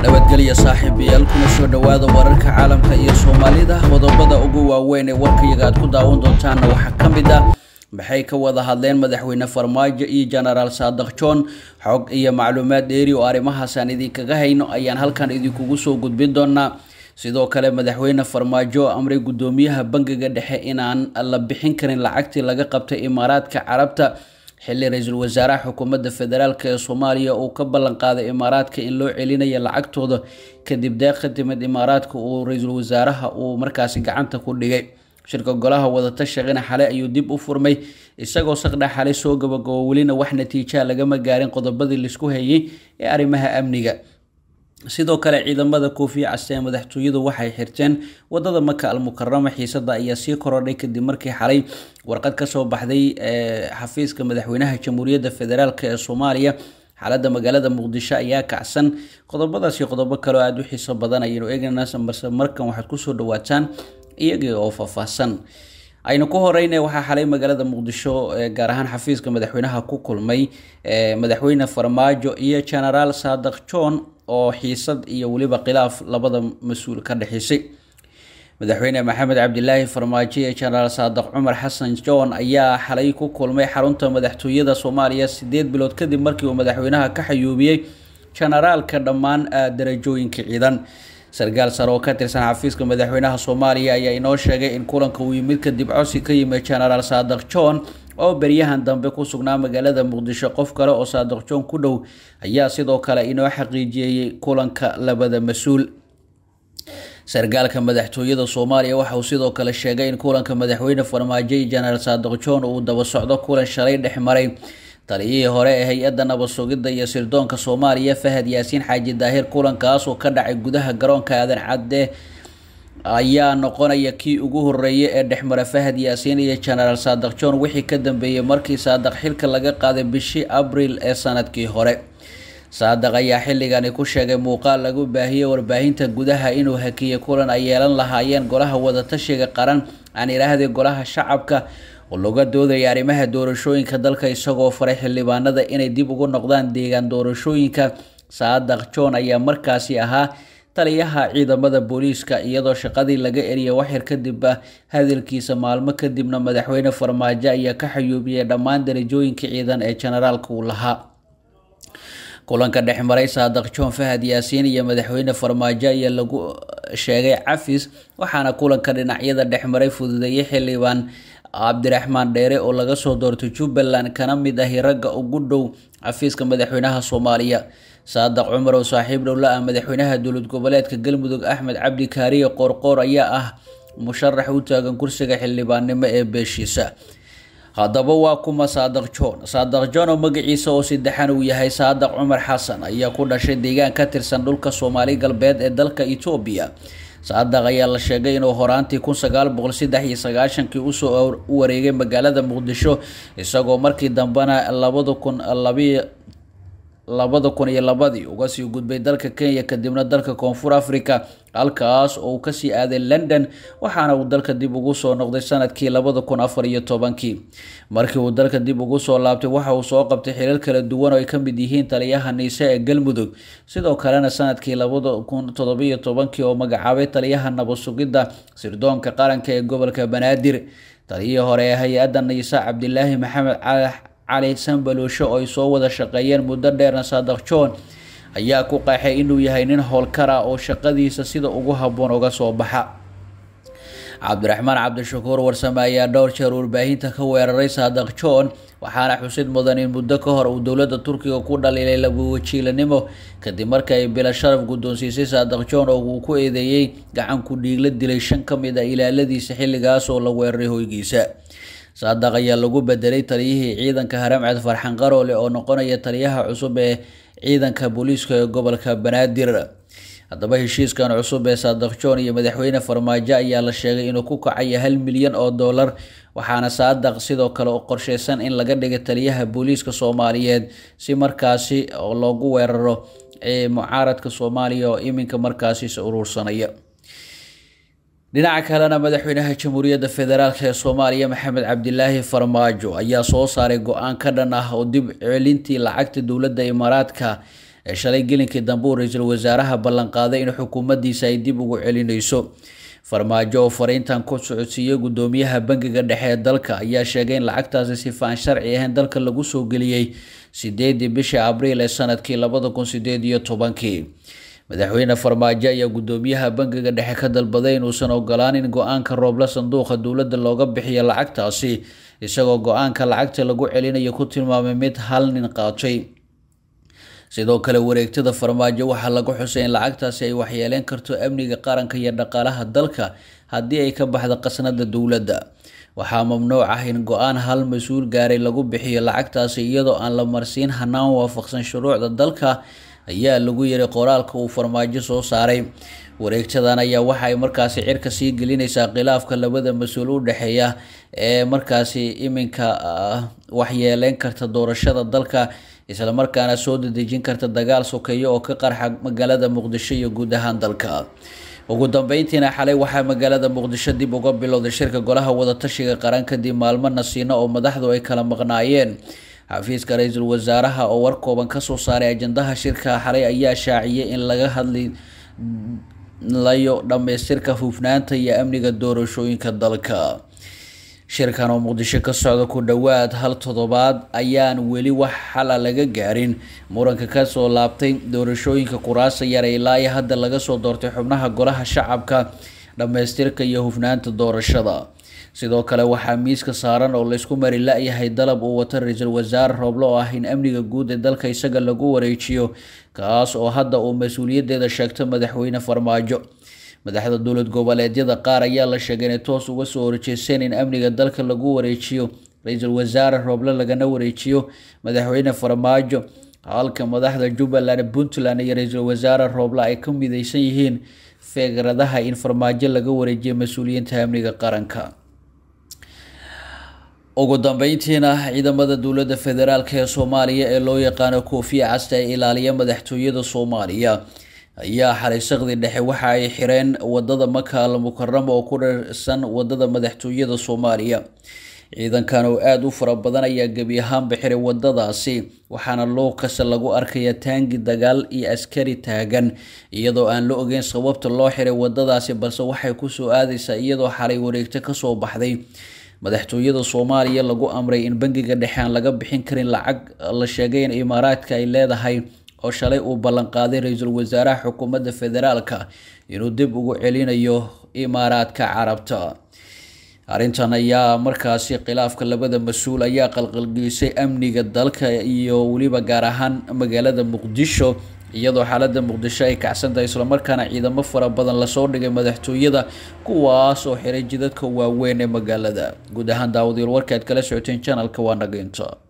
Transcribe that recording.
nabadgelyo saaxiibayaal kuna soo dhawaada wararka caalamka iyo Soomaalida qodobada ugu waaweyn ee warkayga aad ku daawan doontaan waxa kamid ah maxay ka wada hadleen madaxweyne Farmaajo iyo General Saadaq John xog iyo macluumaad dheeri oo arrimahaas aan idinkaga hayno ayaan halkan idinkugu soo gudbin doonaa sidoo kale madaxweyne Farmaajo amray gudoomiyaha bangiga dhexe inaan la bixin karin lacagtii laga qabtay Imaaraadka Carabta xilli ra'iisul wasaaraha xukuumadda federaalka ee Soomaaliya uu ka ballan qaaday Imaaraadka in loo celinayo lacagtooda kadib deeq timid Imaaraadka uu ra'iisul wasaaraha uu markaasi gacanta ku dhigay shirka golaha wada tashiga xalay ayuu dib u furmay isagoo saqda xalay soo gabagabo welina wax natiijo laga ma gaarin qodobadii la isku hayay ee arrimaha amniga sidoo kale ciidamada koofiya casteen madaxtooyadu waxay xirteen wadada Maka al-Mukarrama xiisada ayaa sii korodhay kadib markii xalay warqad ka soo baxday xafiiska madaxweynaha Jamhuuriyadda Federaalka ee Soomaaliya xaaladda magaalada Muqdisho ayaa kacsan qodobadaas iyo qodobo kale oo aad u xiiso badan ayaynu eegaynaa markan waxaad ku soo dhawaataan iyaga oo faahfaahsan aynu ku horeynay waxa xalay magaalada Muqdisho gaar ahaan xafiiska madaxweynaha ku kulmay madaxweyne Farmaajo iyo General Saadaq John oo xiisad iyo waliba khilaaf labada mas'uul ka dhaxaysay madaxweyne Maxamed Cabdilaahi Farmaajo iyo General Saadaq Cumar Xasan John ayaa xalay ku kulmay xarunta madaxtooyada Soomaaliya 8 bilood kadib markii uu madaxweynaha ka xayuubiyay generaalka dhammaan darajooyinka ciidan sargaal sare oo ka tirsan xafiiska madaxweynaha Soomaaliya ayaa inoo sheegay in kulanka uu yimid kadib codsi ka yimid General Saadaq John oo bariyahan dambe ku sugnaa magaalada Muqdisho qof kale oo Saadaq John ku dhow ayaa sidoo kale inoo xaqiijiyay kulanka labada mas'uul sargaalka madaxtooyada Soomaaliya waxa uu sidoo kale sheegay in kulanka madaxweyne Farmaajo iyo General Saadaq John uu daba socdo kulan shalay dhexmaray taliyihii hore ee hay'adda nabad sugidda iyo sirdoonka Soomaaliya Fahad Yaasiin Xaaji Daahir kulankaas oo ka dhacay gudaha garoonka Aadan Cadde ayaa noqonaya kii ugu horeeyay ee dhexmara Fahad Yaasiin iyo General Saadaq John wixii ka dambeeyay markii Saadaq xilka laga qaaday bishii Abriil ee sanadkii hore Saadaq ayaa xilligan ku sheegay muuqaal lagu baahiyay warbaahinta gudaha inuu hakiyay kulan ay yeelan lahaayeen golaha wada tashiga qaran aan ilaahay golaha shacabka oo looga dooday arrimaha doorashooyinka dalka isagoo faray xildhibaanada inay dib ugu noqdaan deegaan doorashooyinka Saadaq John ayaa markaasi ahaa taliyaha ciidamada booliiska iyadoo shaqadii laga eriyay waxyar kadib hadalkiisa maalmo kadibna madaxweyne Farmaajo ayaa ka xayuubiyay dhammaan darajooyinka ciidan ee generaalka uu lahaa kulanka dhexmaray Saadaq John Fahad Yaasiin iyo madaxweyne Farmaajo ayaa lagu sheegay cafis waxaana kulanka dhinacyada dhexmaray fududeeyay xildhibaan Cabdiraxmaan Dheere oo laga soo doortay Jubbaland kana mid ah ragga ugu dhow xafiiska madaxweynaha Soomaaliya Saadaq Cumar oo saaxiib dhow la ah madaxweynaha dowlad goboleedka Galmudug Axmed Cabdi Kaariye Qorqor ayaa ah musharax u taagan kursiga xildhibaannimo ee beeshiisa haddaba waa kuma Saadaq John oo magaciisa oo saddexan uu yahay Saadaq Cumar Xasan ayaa ku dhashay deegaan ka tirsan dhulka Soomaali galbeed ee dalka Itoobiya Saadaq ayaa la sheegay inuu horaantii 1993 u soo wareegay magaalada Muqdisho isagoo markii dambana 2002 uga sii gudbay dalka Kenya kadibna dalka Koonfur Afrika halkaas oo uu ka sii aaday London waxaana uu dalka dib ugu soo noqday sanadkii 2014 markii uu dalka dib ugu soo laabtay waxa uu soo qabtay xilal kala duwan oo ay ka mid yihiin taliyaha Niise ee Galmudug sidoo kalena sanadkii 2017 oo magacaabay taliyaha nabad sugidda sirdoonka qaranka ee gobolka Banaadir taliyihii hore ee hay'adda Niise Cabdilaahi Maxamed علي سنبلوشو oo ay soo wada shaqeeyeen muddo dheerna Saadaq John ayaa ku qeexay inuu yahay nin howlkara oo shaqadiisa sida ugu haboon uga soo baxa Cabdiraxmaan Cabdishakuur warsame ayaa dhowr jeer warbaahinta ka weeraray Saadaq John waxaana xusid mudan in muddo ka hor uu dowladda Turkiga ku dhaliilay laba wajiilanimo kadib markii ay bila sharaf guddoonsiisay Saadaq John oo uu ku eedeeyay gacan ku dhiigla dilay 5 kamid ah ilaaladiisa xilligaas oo la weeraray hoygiisa Saadaq ayaa lagu bedelay taliyihii ciidanka Haramcad Farxan Qaroole oo noqonaya taliyaha cusub ee ciidanka booliiska ee gobolka Banaadir haddaba heshiiskan cusub ee Saadaq John iyo madaxweyne Farmaajo ayaa la sheegay inuu ku kacay $1 milyan waxaana Saadaq sidoo kale u qorsheysan in laga dhigo taliyaha booliiska Soomaaliyeed si markaasi loogu weeraro mucaaradka Soomaaliya oo iminka markaasi urursanaya dhinaca kalena madaxweynaha Jamhuuriyadda Federaalka ee Soomaaliya Maxamed Cabdilaahi Farmaajo ayaa soo saaray go'aan ka dhan ah oo dib celintii lacagta dowladda Imaaraadka ee shalay gelinkii dambe ra'iisul wasaaraha ballan qaaday in xukuumaddiisa ay dib ugu celinayso. Farmaajo oo fariintan ku socodsiiyay gudoomiyaha bangiga dhexe ee dalka ayaa sheegay in lacagtaasi si aan sharci ahayn dalka lagu soo geliyay 8 bishii Abriil ee sanadkii 2018. Madaxweyne Farmaajo ayaa gudoomiyaha bangiga dhexe ka dalbaday inuusan ogolaanin go'aanka Rooble sanduuqa dowladda looga bixiyo lacagtaasi, isagoo go'aanka lacagta lagu celinayo ku tilmaamay mid hal nin qaatay. sidoo kale wareegtada Farmaajo waxaa lagu xusay in lacagtaasi ay waxyeeleen karto amniga qaranka iyo dhaqaalaha dalka haddii ay ka baxdo qasnada dowladda. waxaa mamnuuc ah in go'aan hal mas'uul gaaray lagu bixiyo lacagtaasi iyadoo aan la marsiin hanaan waafaqsan shuruucda dalka, ayaa lagu yiri qoraalka uu Farmaajo soo saaray. wareegtadan ayaa waxa ay markaasi cirka sii gelinaysaa khilaafka labada mas'uul u dhaxeeya ee markaasi iminka waxyeeleen karta doorashada dalka, isla markaana soo dedejin karta dagaal sokeeyo oo ka qarxa magaalada Muqdisho iyo guud ahaan dalka. ugu dambeyntiina xalay waxaa magaalada Muqdisho dib uga bilowday shirka golaha wada tashiga qaranka kadib maalmo nasiino oo madaxdu ay kala maqnaayeen. xafiiska ra'iisul wasaaraha oo war kooban ka soo saaray ajandaha shirka xalay ayaa shaaciyay in laga hadlayo dhamaystirka hufnaanta iyo amniga doorashooyinka dalka. shirkan oo Muqdisho ka socda ku dhawaad hal toddobaad ayaan weli wax xal laga gaarin muranka ka soo laabtay doorashooyinka kuraasta yar ilaa hadda laga soo doortay xubnaha golaha shacabka, dhamaystirka iyo hufnaanta doorashada. sidoo kale waxaa miiska saaran oo la isku mari la'yahay dalab uu wato ra'iisul wasaare Rooble oo ah in amniga guud ee dalka isaga lagu wareejiyo, kaas oo hadda uu mas'uuliyadeeda sheegto madaxweyne Farmaajo. madaxda dowlad goboleedyada qaar ayaa la sheegay in toos uga soo horjeesteen in amniga dalka lagu wareejiyo ra'iisul wasaare Rooble lagana wareejiyo madaxweyne Farmaajo, halka madaxda Jubbaland, Puntland iyo ra'iisul wasaare Rooble ay ka midaysan yihiin fikradaha in Farmaajo laga wareejiyo mas'uuliyiinta amniga qaranka. ugu dambeyntiina ciidamada dowladda federaalka ee Soomaaliya ee loo yaqaan Koofiya Casta ee ilaaliya madaxtooyada Soomaaliya ayaa xalay saqdi dhexe waxa ay xireen wadada Maka al-Mukarrama oo ku dheersan wadada madaxtooyada Soomaaliya. ciidankan oo aad u fara badan ayaa gabi ahaan bixiray wadadaasi, waxaana loo kasa lagu arkaya taangi dagaal iyo askari taagan, iyadoo aan la ogeyn sababta loo xiray wadadaasi, balse waxay ku soo aadaysaa iyadoo xalay wareegto ka soo baxday madaxtooyada Soomaaliya lagu amray in bangiga dhexe aan laga bixin karin lacag la sheegay in Imaaraadka ay leedahay, oo shalay uu ballan qaaday ra'iisul wasaaraha xukuumadda federaalka inuu dib ugu celinayo Imaaraadka Carabta. arrintan ayaa markaasi khilaafka labada mas'uul ayaa qalqalgelisay amniga dalka iyo waliba gaar ahaan magaalada Muqdisho, iyadoo xaaladda Muqdisho ay kacsan tahay isla markaana ciidamo fara badan la soo dhigay madaxtooyada kuwaas oo xiray jidadka waaweyn ee magaalada. guud ahaan daawadayaal warka aad kala socoteen channelka waa nageynta.